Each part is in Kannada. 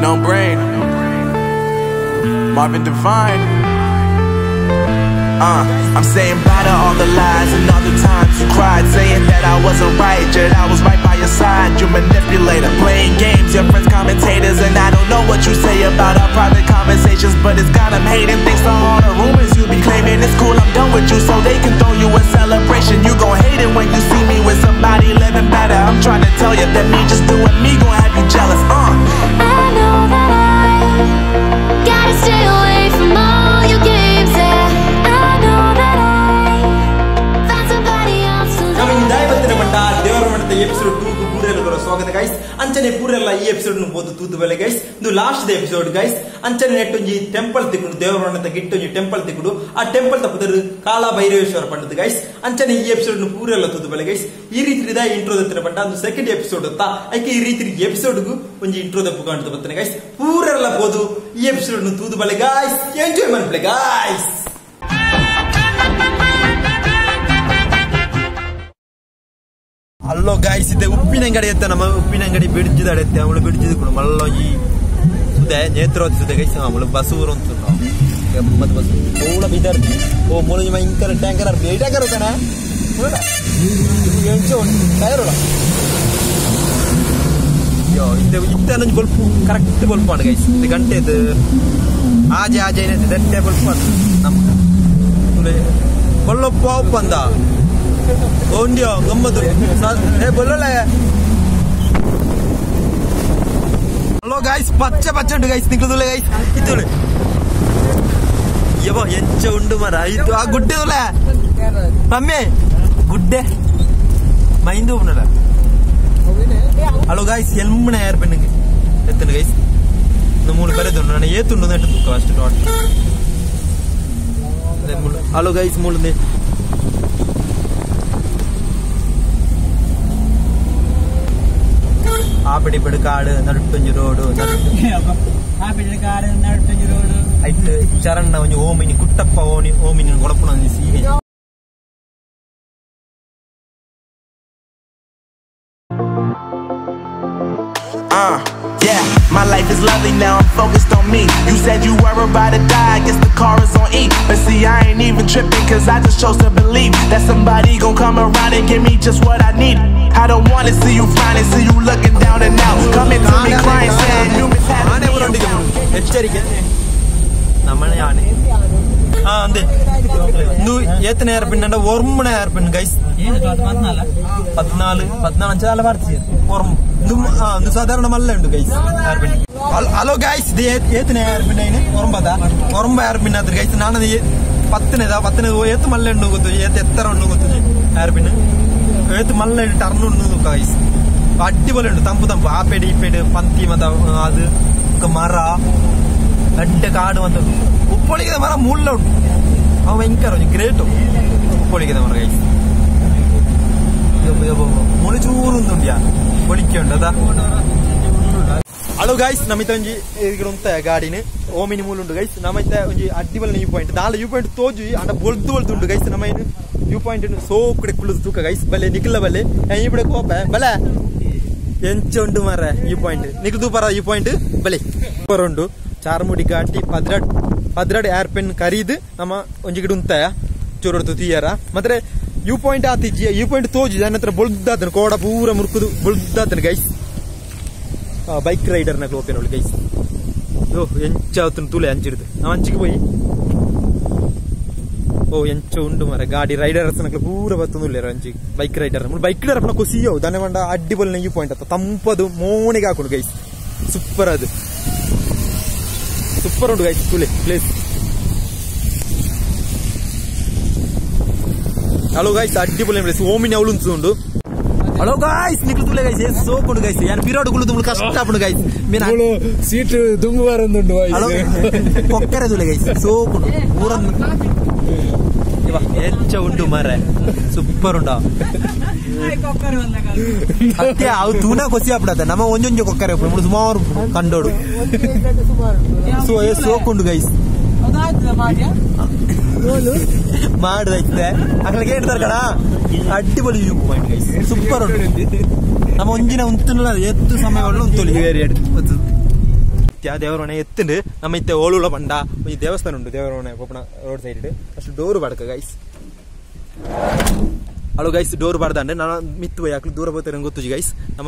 No brain. Marvin Divine. I'm saying bye to all the lies and all the times you cried, saying that I wasn't right, yet I was right by your side. You manipulator, playing games, your friends commentators, and I don't know what you say about our private conversations, but it's got them hating. Thanks to all the rumors you be claiming. It's cool, I'm done with you, so they can throw you a celebration. You gon' hate it when you see me with somebody living better. I'm trying to tell you that me just doing me gon' have you jealous. I know that I gotta stay away from all your games, yeah. I know that I found somebody else to love. Devaramane episode 2 ku purella swagata guys. Anchane purella ee episode nu bodu tutu vele guys. Indu last the episode guys. Anchane nettonji temple tikudu Devaramane gittonji temple tikudu. Aa temple tappudaru Kala Bhaireveshwara pannadu guys. Anchane ee episode nu purella tutu vele guys. Ee reethi da intro dattira panta andu second episode otta. Aike ee reethi episode gu onji intro dappu kandu battane guys. Purella bodu ee episode nu tutu vele guys. Enjoy man play guys. Hello guys, ಇದು ಉಪ್ಪಿನಂಗಡಿ ಅಂತ ನಮ್ಮ ಉಪ್ಪಿನಂಗಡಿ ಬಿಡ್ಜಿದಾಡತ್ತೆ ಅವಳು ಬಿಡ್ಜಿದ್ಕೊಂಡು ಮಲ್ಲೋಗಿ ಸುದೆ ನೇತ್ರೋತ್ ಸುದೆ ಗೈಸ್ ಅವಳು ಬಸೂರು ಅಂತ ಮತ್ತೆ ಬಸ್ ಓಳ ಬಿದರ್ ಓ ಮುಳುಗಿ ಭಯಂಕರ ಟ್ಯಾಂಕರ್ ಅರ್ಪಿ ಏ ಟ್ಯಾಂಕರ್ ಹೋಗ್ತಾನೆ ಎಂಚು ಟೈರ್ ಯೋ ಇದು ಇತ್ತನೊಂದು ಬಲ್ಪ್ ಕರೆಕ್ಟ್ ಬಲ್ಪ್ ಮಾಡಿ ಗೈಸ್ ಇದು ಗಂಟೆ ಇದು ಆಜೆ ಆಜೆ ಏನಿದೆ ದಟ್ಟೆ ಬಲ್ಪ್ ಅದು ನಮ್ಮ ಬಲ್ಲೋ ಪಾಪ್ ಅಂದ Onji, gammatu. Hey, bolo la. Hello guys, pacha undu guys. Niklu guys. Itu le. Yabo, yencha undu mara. Itu a gudde la. Pamme, gudde. Maindu unala. Hello guys, helmuna air penninge. Ettanu guys. Namulu kare donnu. Nanu yetu undu nettu cost not. Hello guys, mulunde. ಆಪಡಿ ಕಾಡು ನಡುಟೊಂಜಿ ರೋಡು ಆಪಡಿ ಕಾಡು ನಡುಟೊಂಜಿ ರೋಡು ಐಟ್ ಚರಣ್ಣ ಒಂಜಿ ಓಮಿನಿ ಕುಟ್ಟಪ್ಪ ಓಮಿನಿ ಕೊಡಪುನ ಸೀನೆ. Yeah, my life is lovely now, I'm focused on me. You said you were about to die, I guess the car is on E. But see, I ain't even tripping, cause I just chose to believe that somebody gon' come around and give me just what I need. I don't wanna see you finally, see you looking down and out, coming to me crying, saying you miss having me around. ಅಂದೆ ನೀವು ಏತನ ಏರ್ಪಿನ್ ಅಂಡ ಒರ್ಮಣ ಏರ್ಪಿನ್ ಗೈಸ್ 14 ಅಂಚಲ ಬರ್ತಿ ಒರ್ಮ ಸಾಧಾರಣ ಮಲ್ಲ ಉಂಟು ಗೈಸ್ ಏರ್ಪಿನ್. ಹಲೋ ಗೈಸ್ ಇದು ಏತನ ಏರ್ಪಿನ್ ಐನೆ ಒರ್ಮ ಏರ್ಪಿನ್ ಆದ್ರೆ ಗೈಸ್ ನಾನು 10 ಏತು ಮಲ್ಲ ಉಂಡು ಗೊತ್ತು ಏತು ಎತ್ತರ ಉಂಡು ಗೊತ್ತು ಏರ್ಪಿನ್ ಏತು ಮಲ್ಲ ಟರ್ನ್ ಉಂಡು ಗೈಸ್ ಅಡ್ಡಿಪೊಲಿ ಉಂಟು ತಂಪು ಆ ಪೇಡಿ ಈ ಪೇಡಿ ಪಂತಿ ಮತ ಅದು ಮರ ಗಡ್ಡೆ ಕಾಡು ಅಂತ ಉಪ್ಪೊಳಿಗೆ ಮರ ಮುಳ್ಳ ಉಂಟು ಅವ ಭಯಂಕರ ಗ್ರೇಟು ಉಪ್ಪೊಳಿಗೆ ಮರ ಗೈಸ್ ಮುಳಿಚೂರು ಉಂಟುಂಡ್ಯಾ പൊളിക്ക ഉണ്ട് അതാ. ഹലോ ഗൈസ് ನಮಿತ ಒಂಜಿ ಇರುಂತ ಗಾಡಿನ ಓಮಿನಿ ಮೂಲುಂಡು ಗೈಸ್ ನಮೈತೆ ಒಂಜಿ ಅಡ್ಡಿಬಲ್ ವ್ಯೂ ಪಾಯಿಂಟ್ ದಾಲ ವ್ಯೂ ಪಾಯಿಂಟ್ ತೋಜು ಅಂಡ ಬೊಲ್ದು ಗೈಸ್ ನಮೈನು ವ್ಯೂ ಪಾಯಿಂಟ್ ಸೋ ಕುಡೆ ಕುಳ್ಳು ತೂಕ ಗೈಸ್ ಬಲ್ಲೆ ನಿಖಿಲ ಬಲ್ಲೆ ಈ ಬಿಡೆ ಕೋಪ ಬಲ ಎಂಚ ಉಂಡು ಮಾರ ವ್ಯೂ ಪಾಯಿಂಟ್ ನಿಖಿಲ್ ತೂಪರ ವ್ಯೂ ಪಾಯಿಂಟ್ ಬಲೆ ಸೂಪರ್ ಉಂಡು. ಚಾರ್ಮುಡಿ ಘಾಟಿ ಪದ್ರಾಡ್ ಏರ್ಪೆನ್ ಕರೀದು ನಮ್ಮ ಒಂಜಿ ಗಿಡ ಉಂತಾಯ ಚೂರೊಡ್ತು ತೀಯರ ಮತ್ತೆ ವ್ಯೂ ಪಾಯಿಂಟ್ ಆತಿಜ್ಜಿ ವ್ಯೂ ಪಾಯಿಂಟ್ ತೋಜು ನನ್ನ ಹತ್ರ ಬೊಲ್ದಾತನು ಕೋಡ ಪೂರ ಮುರ್ಕುದು ಬೊಲ್ದಾತನು ಗೈಸ್ ಬೈಕ್ ರೈಡರ್ ನ ಕ್ಲೋಪೇನ ಗೈಸ್ ಓ ಎಂಚ ಅವತ್ತು ತುಲೆ ಅಂಚಿಡ್ದು ನಾವು ಅಂಚಿಗೆ ಹೋಯಿ ಓ ಎಂಚ ಉಂಡು ಮರ ಗಾಡಿ ರೈಡರ್ಸ್ ನಕ್ಲ ಪೂರ ಬತ್ತುಂದುಲ್ಲೇರ ಅಂಚಿಗೆ ಬೈಕ್ ರೈಡರ್ ಬೈಕ್ ರೈಡರ್ ಅಪ್ಪನ ಖುಷಿಯೋ ದನೆ ಮಂಡ ಅಡ್ಡಿಬಲ್ನ ವ್ಯೂ ಪಾಯಿಂಟ್ ಅತ್ತ ತಂಪದು ಮೋಣಿಗೆ ಹಾಕೊಂಡು ಗೈಸ್ ಸೂಪರ್ ಅದು ಸೂಪರ್ ಉಂಟು ಗೈಸ್ ತುಲೆ ಪ್ಲೇಸ್. ಹಲೋ ಗೈಸ್ ಅಡ್ಡಿಪೊಲಿ ಪ್ಲೇಸ್ ಓಮಿನಿ ಅವಳು ಉಂಟು. ಹಲೋ ಗೈಸ್ ನಿಕ್ಲು ತುಲೆ ಗೈಸ್ ಸೋಪುಂಡು ಗೈಸ್ ಯಾರು ಪಿರೋಡ್ ಗುಳು ತುಂಬ ಕಷ್ಟ ಆಪುಂಡು ಗೈಸ್ ಮೀನು ಸೀಟ್ ದುಂಗುವಾರೊಂದುಂಡು ಕೊಕ್ಕರೆ ತುಲೆ ಗೈಸ್ ಸೋಪುಂಡು ಊರೊಂದು ಹೆಚ್ಚ ಉಂಟು ಮರ ಸೂಪರ್ ಉಂಟು ಅತ್ತೆ ಅವು ತೂನ ಕೊಸಿ ಆಪಡತ್ತ ನಮ್ಮ ಒಂಜೊಂಜು ಕೊಕ್ಕರೆ ಸುಮಾರು ಕಂಡೋಡು ಸೋಕುಂಡು ಗೈಸ್ ಮಾಡಿದೈತೆ ಅక్కడ ಕೇಳ್ತಾರ ಕಣ ಅಡ್ಡಿಪೊಲಿ ವ್ಯೂ ಪಾಯಿಂಟ್ ಗೈಸ್ ಸೂಪರ್ ಉಂಟು ನಮ್ಮ ಒಂಜಿನ ಉಂಟು ಎತ್ತು ಸಮಯ ಉಂಟು ಏರಿಯಾ ಎತ್ತ್ಯ ದೇವರಮನೆ ಎತ್ತುಂಡು ನಮ್ಮ ಇತ್ತೆ ಓಳುಲ ಪಂಡ ಒಂಜಿ ದೇವಸ್ಥಾನ ಉಂಟು ದೇವರಮನೆ ಪೋಪುನ ರೋಡ್ ಸೈಡ್ ಅಷ್ಟು ಡೋರ್ ಬಾಡ್ಕ ಗೈಸ್ ಅಳು ಗೈಸ್ ಡೋರ್ ಬಾಡ್ದಂಡೆ ನಾನು ಮಿತ್ತು ಹೋಗಿ ಹಾಕ್ಲು ದೂರ ಹೋಗ್ತಾರೆ ಗೊತ್ತುಜಿ ಗೈಸ್ ನಮ್ಮ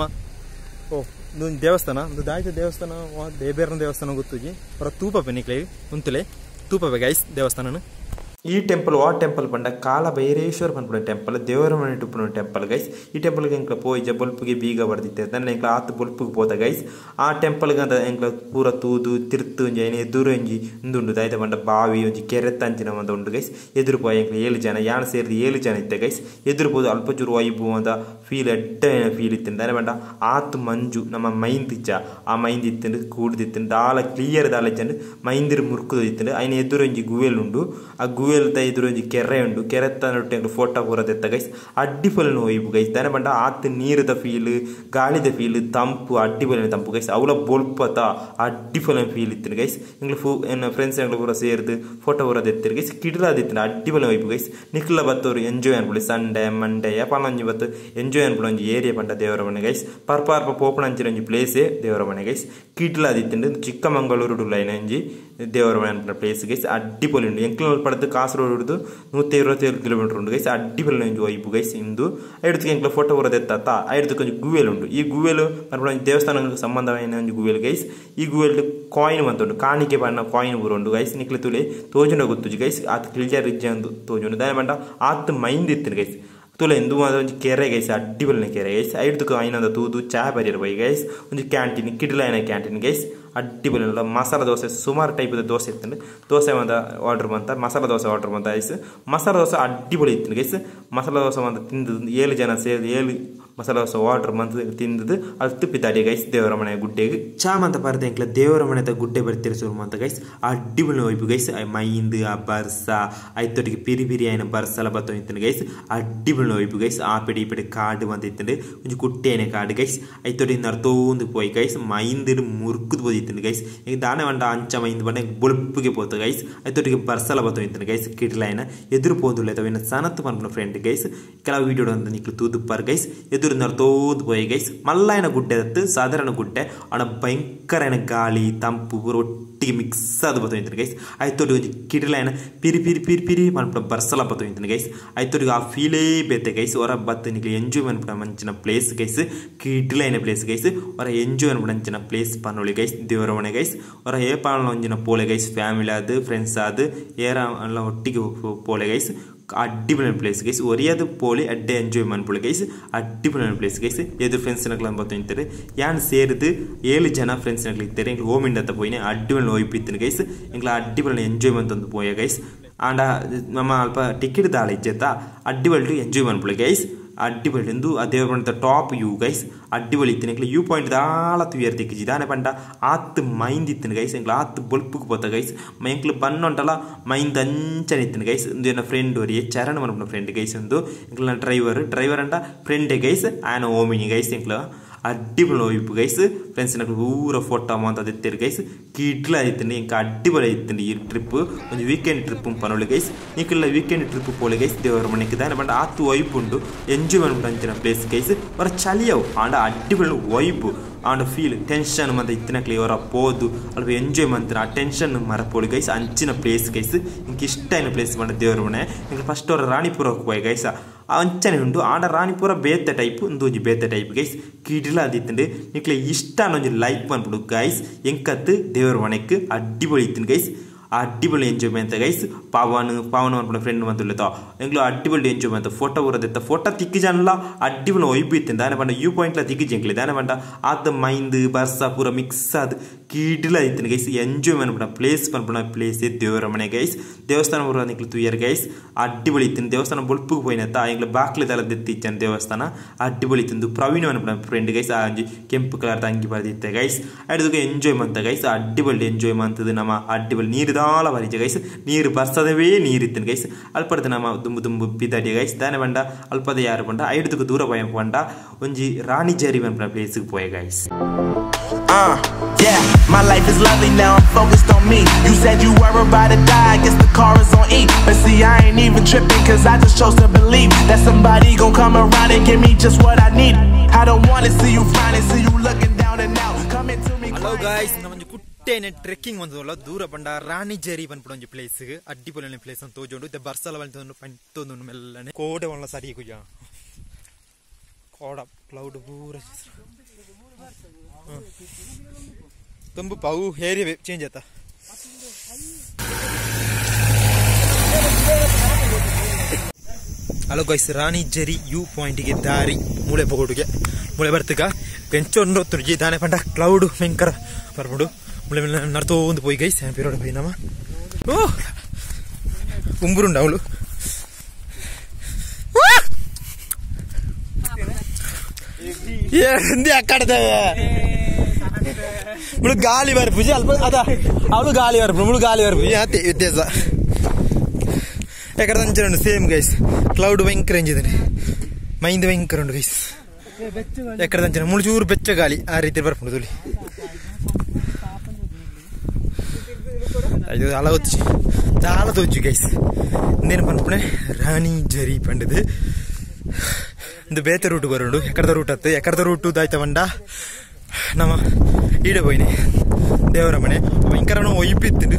ಒಂದು ದೇವಸ್ಥಾನ ಒಂದು ದಾಯ್ತ ದೇವಸ್ಥಾನ ದೇಬೇರನ ದೇವಸ್ಥಾನ ಗೊತ್ತುಜಿ ಹೊರ ತೂಪೆ ನಿಕ್ಲೆ ಉಂತಲೆ ತೂಪೆ ಗೈಸ್ ದೇವಸ್ಥಾನ ಈ ಟೆಂಪಲ್ ವಾ ಟೆಂಪಲ್ ಪಂಡ ಕಾಲ ಭೈರೇಶ್ವರ ಪನ್ಪುನ ಟೆಂಪಲ್ ದೇವರಮನೆ ಟುಪ್ಪುನ ಟೆಂಪಲ್ ಗೈಸ್ ಈ ಟೆಂಪಲ್ಗೆ ಎಂಕ್ಲ ಪೋಯ್ಜ ಬೊಲ್ಪಿಗೆ ಬೀಗ ಬರ್ದಿತ್ತೆ ನನ್ನ ಎಂಕ್ಲ ಆತು ಬೊಲ್ಪಿಗೆ ಪೋತ ಗೈಸ್ ಆ ಟೆಂಪಲ್ಗೆ ಅಂತ ಎಂಕ್ಲ ಪೂರ ತೂದು ತಿರ್ತು ಒಂಜಿ ಐನ ಎದುರು ಒಂಜಿ ಉಂದುಂಡು ದಾಯ್ತ ಪಂಡ ಬಾವಿ ಒಂಜಿ ಕೆರೆತ್ತಂಚಿನ ಅಂತ ಉಂಡು ಗೈಸ್ ಎದುರು ಪೋಯ ಎಂಕ್ಲ 7 ಜನ ಯಾಣ ಸೇರಿದ 7 ಜನ ಇತ್ತೆ ಗೈಸ್ ಎದುರು ಪೋದು ಅಲ್ಪ ಚೂರು ವೈಬು ಅಂತ ಫೀಲ್ ಎಡ್ಡ ಫೀಲ್ ಇತ್ತು ದಾನೆ ಪಂಡ ಆತು ಮಂಜು ನಮ್ಮ ಮೈಂದಿಚ್ಚ ಆ ಮೈಂದಿ ಇತ್ತಂಡು ಕೂಡ್ದಿತ್ತು ದಾಲ ಕ್ಲಿಯರ್ ದಾಲ ಇಚ್ಚಂಡು ಮೈಂದಿರು ಮುರುಕುದು ಇತ್ತಂಡು ಐನ ಎದುರು ಒಂಜಿ ಗುವೆಲ್ ಉಂಡು ಆ ಗುವೆಲ್ ಎದುರು ಒಂಜಿ ಕೆರೆ ಉಂಡು ಕೆರೆ ತನೊಟ್ಟು ಫೋಟೋ ಬರೋದೆತ್ತ ಗೈಸ್ ಅಡ್ಡಿಪೊಲಿನ ಒಯ್ಬು ಗೈಸ್ ದಾನೆ ಪಂಡ ಆತು ನೀರದ ಫೀಲ್ ಗಾಳಿದ ಫೀಲ್ ತಂಪು ಅಡ್ಡಿಪೊಲಿನ ತಂಪು ಗೈಸ್ ಅವಳ ಬೊಲ್ಪತ ಅಡ್ಡಿಪೊಲಿನ ಫೀಲ್ ಇತ್ತು ಗೈಸ್ ಎಂಗ್ಲ ಫ್ರೆಂಡ್ಸ್ ಎಂಗ್ಲ ಪೂರ ಸೇರ್ದು ಫೋಟೋ ಬರೋದೆತ್ತಿರು ಗೈಸ್ ಕಿಡ್ಲಾದಿತ್ತು ಅಡ್ಡಿಪೊಲಿನ ಒಯ್ಬು ಗೈಸ್ ನಿಕ್ಲ ಬತ್ತವರು ಎಂಜಾಯ್ ಅನ್ಬಿಡಿ ಸಂಡೇ ಮಂಡೇ ಪನೊಂಜಿ ಬತ್ತು ಎಂಜಾಯ್ ಅನ್ಬಿಡ ಒಂಜಿ ಏರಿಯಾ ಪಂಡ ದೇವರಮನೆ ಗೈಸ್ ಪರ್ಪ ಪೋಪಣ ಅಂಚಿನ ಒಂಜಿ ಪ್ಲೇಸೇ ದೇವರಮನೆ ಗೈಸ್ ಕಿಡ್ಲಾದಿತ್ತು ಚಿಕ್ಕಮಂಗಳೂರು ಲೈನ್ ಒಂಜಿ ದೇವರಮನೆ ಅನ್ಪುನ ಪ್ಲೇಸ್ ಗೈಸ್ ಅಡ್ಡಿಪೊಲಿ ಉಂಡು ಎಂಕ್ಲ ಪಡೆದು ಕಾಸರಗೋಡು ಹಿಡಿದು 127 ಕಿಲೋಮೀಟರ್ ಉಂಟು ಗೈಸ್ ಅಡ್ಡಿಪೊಲಿ ಒಂಜಿ ವೈಬು ಗೈಸ್ ಇಂದು ಐಡ್ದಕ್ಕೆ ಎಂಕ್ಲ ಫೋಟೋ ಬರೋದೆತ್ತ ಐಡ್ದಕ್ಕೆ ಒಂಜಿ ಗುವೆಲ್ ಉಂಟು ಈ ಗುವೆಲು ಅನ್ಪುನ ದೇವಸ್ಥಾನಕ್ಕೆ ಸಂಬಂಧವಾದ ಒಂಜಿ ಗುವೆಲ್ ಗೈಸ್ ಈ ಗುವೆಲ್ ಕಾಯಿನ್ ಬಂತುಂಡು ಕಾಣಿಕೆ ಬಣ್ಣ ಕಾಯಿನ್ ಬುರ ಉಂಡು ಗೈಸ್ ನಿಕ್ಲೆ ತುಲೆ ತೋಜುಂಡ ಗೊತ್ತುಜಿ ಗೈಸ್ ಆತ ಕ್ಲಿಯರ್ ಇಜ್ಜೆ ಅಂದು ತೋಜುಂಡು ದಾನೆ ಪಂಡ ಆತ ಮೈಂದ್ ಇತ್ತಿನ ಗೈಸ್ ತುಲೆ ಎಂದೂ ಮಾತ್ರ ಒಂಜಿ ಕೆರೆ ಗೈಸ್ ಅಡ್ಡಿಪೊಲಿನ ಕೆರೆ ಗೈಸ್ ಐಡ್ದಕ್ಕೆ ಐನಂದ ತೂದು ಚಾ ಬರಿಯರ್ ಬೈ ಗೈಸ್ ಒಂಜಿ ಕ್ಯಾಂಟೀನ್ ಕಿಡ್ಲೈನ ಕ್ಯಾಂಟೀನ್ ಗೈಸ್ ಅಡ್ಡಿಪೊಲಿ ಮಸಾಲ ದೋಸೆ ಸುಮಾರು ಟೈಪ್ ದೋಸೆ ಇತ್ತು ದೋಸೆ ಅಂತ ಆರ್ಡರ್ ಬಂತ ಮಸಾಲ ದೋಸೆ ಆರ್ಡರ್ ಬಂತ ಗೈಸ್ ಮಸಾಲ ದೋಸೆ ಅಡ್ಡಿಪೊಲಿ ಇತ್ತು ಗೈಸ್ ಮಸಾಲ ದೋಸೆ ಅಂತ ತಿಂದು 7 ಜನ ಸೇರಿ 7 ಮಸಾಲ ದೋಸೆ ಆರ್ಡರ್ ಬಂತು ತಿಂದದ್ದು ಅದು ತುಪ್ಪಿತಾಡಿ ಗೈಸ್ ದೇವರಮನೆ ಗುಡ್ಡೆಗೆ ಚಾ ಅಂತ ಬರ್ದೆ ಎಂಕ್ಲ ದೇವರಮನೆದ ಗುಡ್ಡೆ ಬರ್ತೀರಿ ಸುರು ಅಂತ ಗೈಸ್ ಅಡ್ಡಿಪೊಲಿ ಒಯ್ಬು ಗೈಸ್ ಮೈಂದು ಆ ಬರ್ಸ ಐತೊಟ್ಟಿಗೆ ಪಿರಿ ಪಿರಿ ಆಯ್ನ ಬರ್ಸಲ ಬತ್ತ ಇತ್ತು ಗೈಸ್ ಅಡ್ಡಿಪೊಲಿ ಒಯ್ಬು ಗೈಸ್ ಆ ಪೆಡಿ ಈ ಪೆಡಿ ಕಾಡು ಬಂತ ಇತ್ತು ಒಂಜಿ ಕುಟ್ಟೆ ಆಯ್ನ ಕಾಡು ಗೈಸ್ ಐತೊಟ್ಟಿ ನರ್ತೋಂದು ಪೋಯ್ ಗೈಸ್ ಮೈಂದಿರು ಮುರುಕುದು ಬೋದಿ ಗೈಸ್ ಈಗ ದಾನೆ ಬಂಡ ಅಂಚ ಮೈಂದು ಬಂಡ ಬೊಲ್ಪಿಗೆ ಪೋತು ಗೈಸ್ ಐತೊಟ್ಟಿಗೆ ಬರ್ಸಲ ಬತ್ತು ಇತ್ತು ಗೈಸ್ ಕಿಡ್ಲೈನ ಎದುರು ಪೋದುಲ್ಲ ಅವಿನ ಸನತ್ ಪನ್ಪುನ ಫ್ರೆಂಡ್ ಗೈಸ್ ಕೆಲವು ವೀಡಿಯೋ ಅಂತ ನಿಕ್ಲು ತೂದುಪ್ಪಾರ್ ಗೈಸ್ ಎದುರು ನರ್ತೋದು ಪೋಯ್ ಗೈಸ್ ಮಲ್ಲಾಯನ ಗುಡ್ಡೆ ದತ್ತು ಸಾಧಾರಣ ಗುಡ್ಡೆ ಅಣ ಭಯಂಕರನ ಗಾಳಿ ತಂಪು ಒಟ್ಟಿಗೆ ಮಿಕ್ಸ್ ಆದ ಬತ್ತು ಇತ್ತು ಗೈಸ್ ಐತೊಟ್ಟಿ ಒಂಜಿ ಕಿಡ್ಲೈನ ಪಿರಿ ಪಿರಿ ಪಿರಿ ಪಿರಿ ಮನ್ಪುನ ಬರ್ಸಲ ಬತ್ತು ಇತ್ತು ಗೈಸ್ ಐತೊಟ್ಟಿಗೆ ಆ ಫೀಲೇ ಬೇತೆ ಗೈಸ್ ಹೊರ ಬತ್ತು ನಿಕ್ಲೆ ಎಂಜಾಯ್ ಮನ್ಪುನ ಮಂಚಿನ ಪ್ಲೇಸ್ ಗೈಸ್ ಕಿಡ್ಲೈನ ಪ್ಲೇಸ್ ಗೈಸ್ ಹೊರ ಎಂಜಾಯ್ ಮನ್ಪುನ ಅಂಚಿನ ಪ್ಲೇಸ್ ಪನ್ನೊಳಿ ಗೈಸ್ ದೇವರಮನೆ ಗೈಸ್ ಹೊರ ಏಪಾಳ ಒಂಜಿನ ಪೋಲೆ ಗೈಸ್ ಫ್ಯಾಮಿಲಿ ಆದ ಫ್ರೆಂಡ್ಸ್ ಆದ ಏರ ಎಲ್ಲ ಒಟ್ಟಿಗೆ ಪೋಲೆ ಗೈಸ್ ಅಡ್ಡಿಪೊಲಿನ ಪ್ಲೇಸ್ ಗೈಸ್ ಒರಿಯಾದ ಪೋಲಿ ಅಡ್ಡೆ ಎಂಜಾಯ್ ಮನ್ಪುಳೆ ಗೈಸ್ ಅಡ್ಡಿಪೊಲಿನ ಪ್ಲೇಸ್ ಗೈಸ್ ಎದು ಫ್ರೆಂಡ್ಸ್ ನಕ್ಲ ಬತ್ತು ಇಂತಾರೆ ಯಾನ್ ಸೇರಿದು 7 ಜನ ಫ್ರೆಂಡ್ಸ್ ನಕ್ಲ ಇದ್ದಾರೆ ಎಂಕ್ಲ ಹೋಮಿಂದ ಅಂತ ಪೋಯಿನ ಅಡ್ಡಿಪೊಲಿನ ಒಯ್ಪಿತ್ತು ಗೈಸ್ ಎಂಕ್ಲ ಅಡ್ಡಿಪೊಲಿನ ಎಂಜಾಯ್ ಮಂತೊಂದು ಪೋಯ ಗೈಸ್ ಆಂಡ ನಮ್ಮ ಅಲ್ಪ ಟಿಕೆಟ್ ದಾಳ ಇಜ್ಜೆತ್ತ ಅಡ್ಡಿಪೊಲಿ ಎಂಜಾಯ್ ಮನ್ಪುಳೆ ಗೈಸ್ ಅಡ್ಡಿಪೊಲಿ ಎಂದು ಆ ದೇವರಮನೆ ಟಾಪ್ ಯೂ ಗೈಸ್ ಅಡ್ಡಿಪೊಲಿ ಇತ್ತಿನ ಎಂಕ್ಲ ಯೂ ಪಾಯಿಂಟ್ ದಾಳ ತುಯರ್ ತಿಕ್ಕಿಜಿ ದಾನೆ ಪಂಡ ಆತ್ ಮೈಂದ್ ಇತ್ತಿನ ಗೈಸ್ ಎಂಕ್ಲ ಆತ್ ಬೊಲ್ಪುಗೆ ಪೋತ ಗೈಸ್ ಎಂಕ್ಲ ಬನ್ನೊಂಟಲ್ಲ ಮೈಂದ್ ಅಂಚನೆ ಇತ್ತಿನ ಗೈಸ್ ಒಂದು ಏನ ಫ್ರೆಂಡ್ ಅವರಿಗೆ ಚರಣ ಮನ್ಪುನ ಫ್ರೆಂಡ್ ಗೈಸ್ ಒಂದು ಎಂಕ್ಲ ಡ್ರೈವರ್ ಅಂಟ ಫ್ರೆಂಡೇ ಗೈಸ್ ಆಯನ ಓಮಿನಿ ಗೈಸ್ ಎಂಕ್ಲ ಅಡ್ಡಿಪೊಲಿ ಒಯ್ಪು ಗೈಸ್ ಫ್ರೆಂಡ್ಸ್ ನಕ್ಲು ಪೂರ ಫೋಟೋ ಅಂತ ಎತ್ತಿರು ಗೈಸ್ ಕಿಡ್ಲ ಆಯ್ತಂడి ఇంకా ಅಡ್ಡಿಪೊಲಿ ಆಯ್ತಂడి ಈ ಟ್ರಿಪ್ ಒಂದು ವೀಕೆಂಡ್ ಟ್ರಿಪ್ ಪನೊಳಿ ಗೈಸ್ ನಿಕ್ಲ ವೀಕೆಂಡ್ ಟ್ರಿಪ್ ಪೋಲೆ ಗೈಸ್ ದೇವರಮನೆಗೆ ದಾನೆ ಬಂಡ ಆತು ವೈಬ್ ಉಂಡು ಎಂಜಾಯ್ ಮನ್ಪುನ ಅಂಚಿನ ಪ್ಲೇಸ್ ಗೈಸ್ ಹೊರ ಚಲಿಯವು ಆಂಡ ಅಡ್ಡಿಪೊಲಿ ವೈಬ್ ಆಂಡ ಫೀಲ್ ಟೆನ್ಷನ್ ಮತ್ತೆ ಇತ್ತಿನಕ್ಲಿ ಹೊರ ಪೋದು ಅಲ್ಪ ಎಂಜಾಯ್ ಮಂತ್ರ ಆ ಟೆನ್ಷನ್ ಮರಪೋಳಿ ಗೈಸ್ ಅಂಚಿನ ಪ್ಲೇಸ್ ಗೈಸ್ ಇಂಕ ಇಷ್ಟ ಆಯ್ನ ಪ್ಲೇಸ್ ಬಂಡ ದೇವರಮನೆ ಇಂಕ ಫಸ್ಟ್ ಅವರ ರಾಣಿಪುರಕ್ಕೆ ಹೋಯ್ ಗೈಸ್ ಅಂಚನೆ ಉಂಡು ಆಂಡ ರಾಣಿಪುರ ಬೇತೆ ಟೈಪ್ ಒಂದೊಂಜಿ ಬೇತೆ ಟೈಪ್ ಗೈಸ್ ಕಿಡ್ಲ ಆದಿತ್ತಂಡು ನಿಕ್ಲೆ ಇಷ್ಟ ಅನ್ನೊಂಜಿ ಲೈಕ್ ಮನ್ಪುಡು ಗೈಸ್ ಎಂಕತ್ತು ದೇವರಮನೆಗೆ ಅಡ್ಡಿಪೊಲಿ ಇತ್ತಿನ ಗೈಸ್ ಅಡ್ಡಿಪೊಲಿ ಎಂಜಾಯ್ ಅಂತ ಗೈಸ್ ಪಾವನ್ ಮನ್ಪುನ ಫ್ರೆಂಡ್ ಬಂದುಲ್ಲೆತ ಎಂಗ್ಲು ಅಡ್ಡಿಪೊಲಿ ಎಂಜಾಯ್ ಅಂತ ಫೋಟೋ ಬರೋದೆತ್ತ ಫೋಟೋ ತಿಕ್ಕಿಜನಲ್ಲ ಅಡ್ಡಿಪೊಲಿ ಒಯ್ಬು ಇತ್ತು ದಾನೆ ಬಂಡ ಯೂ ಪಾಯಿಂಟ್ಲ ತಿಕ್ಕಿಜಿ ಎಂಕ್ಲೆ ದಾನೆ ಬಂಡ ಆತ ಮೈಂದ್ ಬರ್ಸ ಪೂರ ಮಿಕ್ಸ್ ಆದ ಕಿಡ್ಲ ಇತ್ತಿನ ಗೈಸ್ ಎಂಜಾಯ್ ಮನ್ಪುನ ಪ್ಲೇಸ್ ಪನ್ಪುನ ಪ್ಲೇಸ್ ದೇವರಮನೆ ಗೈಸ್ ದೇವಸ್ಥಾನ ಬರುವ ನಿಕ್ಲು ತುಯರ್ ಗೈಸ್ ಅಡ್ಡಿಪೊಲಿ ಇತ್ತಿನ ದೇವಸ್ಥಾನ ಬೊಲ್ಪುಗೆ ಪೋಯಿನತ್ತ ಎಂಗ್ಲ ಬಾಕ್ಲೆದೆಲ್ಲ ದೆತ್ತಿಚ್ಚನ ದೇವಸ್ಥಾನ ಅಡ್ಡಿಪೊಲಿ ಇತ್ತಿಂದು ಪ್ರವೀಣ್ ಮನ್ಪುನ ಫ್ರೆಂಡ್ ಗೈಸ್ ಆ ಕೆಂಪು ಕಲರ್ ಅಂಗಿ ಬರ್ದಿತ್ತೆ ಗೈಸ್ ಅಡ್ದುಗೆ ಎಂಜಾಯ್ ಮಂತ ಗೈಸ್ ಅಡ್ಡಿಪೊಲಿ ಎಂಜಾಯ್ ಮಂತದ್ದು ನಮ್ಮ ಅಡ್ಡಿಪೊಲಿ ನೀರು ದಾಳ ಬರಿಜ ಗೈಸ್ ನೀರು ಬರ್ಸದವೇ ನೀರಿತ್ತಿನ ಗೈಸ್ ಅಲ್ಪದ ನಮ್ಮ ದುಂಬು ಪಿದಾಡಿ ಗೈಸ್ ದಾನೆ ಬಂಡ ಅಲ್ಪದ ಯಾರು ಬಂಡ ಐಡ್ದಕ್ಕೆ ದೂರ ಪೋಯ ಬಂಡ ಒಂಜಿ ರಾಣಿ ಜೇರಿ ಮನ್ಪುನ ಪ್ಲೇಸ್ಗೆ ಪೋಯ guys Yeah, my life is lovely now, I'm focused on me. You said you were about to die, I guess the car is on E. But see, I ain't even tripping, cause I just chose to believe that somebody gon' come around and give me just what I need. I don't wanna see you finally, see you looking down and out, coming to me. Hello guys, namanji ಇಟ್ಟೇನೆ ಟ್ರೆಕ್ಕಿಂಗ್ ಒಂದು ದೂರ ಬಂಡ ರಾಣಿಜೇರಿ ಬಂದ್ಬಿಡು ಒಂಜಿ ಪ್ಲೇಸ್ ಅಡ್ಡಿಪೊಲಿ ಪ್ಲೇಸ್ ಅಂತ ತೋಜೊಂಡು ಇತ್ತೆ ಬರ್ಸಲ ಬಂತು ಪಂಟೊಂದು ಮೆಲ್ಲನೆ ಕೋಡೆ ಒಳ್ಳ ಸರಿ ಕುಜ ಕೋಡ ಕ್ಲೌಡ್ ಪೂರ ತುಂಬು ಪವು ಏರಿಯಾ ಚೇಂಜ್ ಆಯ್ತಾ ಹಲೋ ಗೈಸ್ ರಾಣಿಜೇರಿ ವ್ಯೂ ಪಾಯಿಂಟ್ಗೆ ದಾರಿ ಮೂಳೆ ಬೋರ್ಡ್ಗೆ ಮೂಳೆ ಬರ್ತಗ ಬೆಂಚೊಂದು ಜಿ ದಾನೆ ಪಂಡ ಕ್ಲೌಡ್ ಭಯಂಕರ ಬರ್ಬಿಡು ಮೂಳೆ ಮೇಲೆ ನಡ್ತೋ ಒಂದು ಪೋಯ್ ಗೈಸ್ ಪೇರೋಡ ಪೋಯ್ ನಮ್ಮ ಓ ಉಂಬುರುಂಡ ಅವಳು ಅಕ್ಕಡೆ ಮುಳು ಗಾಳಿ ಬರ್ಪುಜಿ ಅಲ್ಪ ಅದ ಅವಳು ಗಾಳಿ ಬರ್ಪು ಮುಳು ಗಾಳಿ ಬರ್ಪುಜಿ ಅತ್ತೆ ವ್ಯತ್ಯಾಸ ಯಾಕಡೆ ಅಂಚೆ ಸೇಮ್ ಗೈಸ್ ಕ್ಲೌಡ್ ಭಯಂಕರ ಎಂಜಿದ್ದಾನೆ ಮೈಂದ್ ಭಯಂಕರ ಉಂಟು ಗೈಸ್ ಎಕ್ಕಡೆ ಅಂಚೆ ಮುಳು ಚೂರು ಬೆಚ್ಚ ಗಾಳಿ ಆ ರೀತಿ ಬರ್ಪುಂಡು ತುಳಿ ಇದು ದಾಳ ತೋಜು ಗೈಸ್ ಇನ್ನೇನು ಪನ್ಪುಣೆ ರಾಣಿಜೇರಿ ಪಂಡದು ಒಂದು ಬೇತೆ ರೂಟ್ ಬರೋಡು ಎಕ್ಕಡದ ರೂಟ್ ಹತ್ತು ಎಕ್ಕಡದ ರೂಟು ದಾಯ್ತ ಬಂಡ ನಮ್ಮ ಈಡೆ ಹೋಯ್ನಿ ದೇವರಮನೆ ಭಯಂಕರ ಒಯ್ಬಿತ್ತು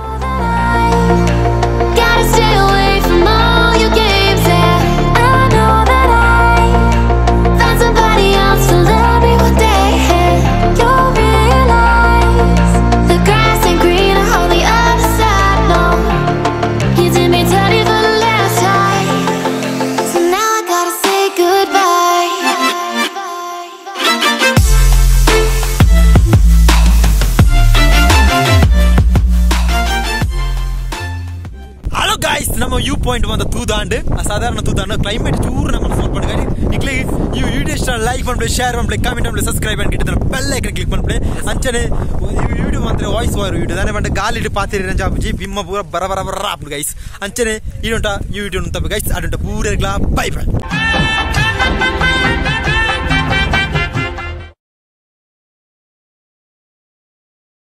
Gotta stay away from all your games, yeah. I know that I found somebody else to love me one day, and you'll realize the grass ain't greener on the other side, no. You did me dirty for the last time, so now I gotta say goodbye. Guys ನಮ್ಮ ವ್ಯೂ ಪಾಯಿಂಟ್ ಬಂದ ತೂದಾಂಡ್ ಸಾಧಾರಣ ತೂದಾಂಡ್ ಕ್ಲೈಮೇಟ್ ಚೂರು ನಮ್ಮ ಸಪೋರ್ಟ್ ಮಾಡಿ ನಿಕ್ಲೆ ಈ ವಿಡಿಯೋ ಇಷ್ಟ ಲೈಕ್ ಮಾಡ್ಬಿಡಿ ಶೇರ್ ಮಾಡ್ಬಿಡಿ ಕಾಮೆಂಟ್ ಮಾಡ್ಬಿಡಿ ಸಬ್ಸ್ಕ್ರೈಬ್ ಮಾಡಿ ಗಿಟ್ಟಿದ್ರೆ ಬೆಲ್ ಐಕನ್ ಕ್ಲಿಕ್ ಮಾಡ್ಬಿಡಿ ಅಂಚನೆ ಈ ವಿಡಿಯೋ ಮಾತ್ರ ವಾಯ್ಸ್ ಓವರ್ ವಿಡಿಯೋ ದಾನೆ ಬಂದ ಗಾಲಿ ಪಾತಿರಿ ರಂಜ ಆಪುಜಿ ಬಿಮ್ಮ ಪೂರ ಬರ ಆಪುಡು ಗೈಸ್ ಅಂಚನೆ ಈ ವಿಡಿಯೋ ಅಂತ ಗೈಸ್ ಅಡುಂಟ ಪೂರ ಬೈ ಬೈ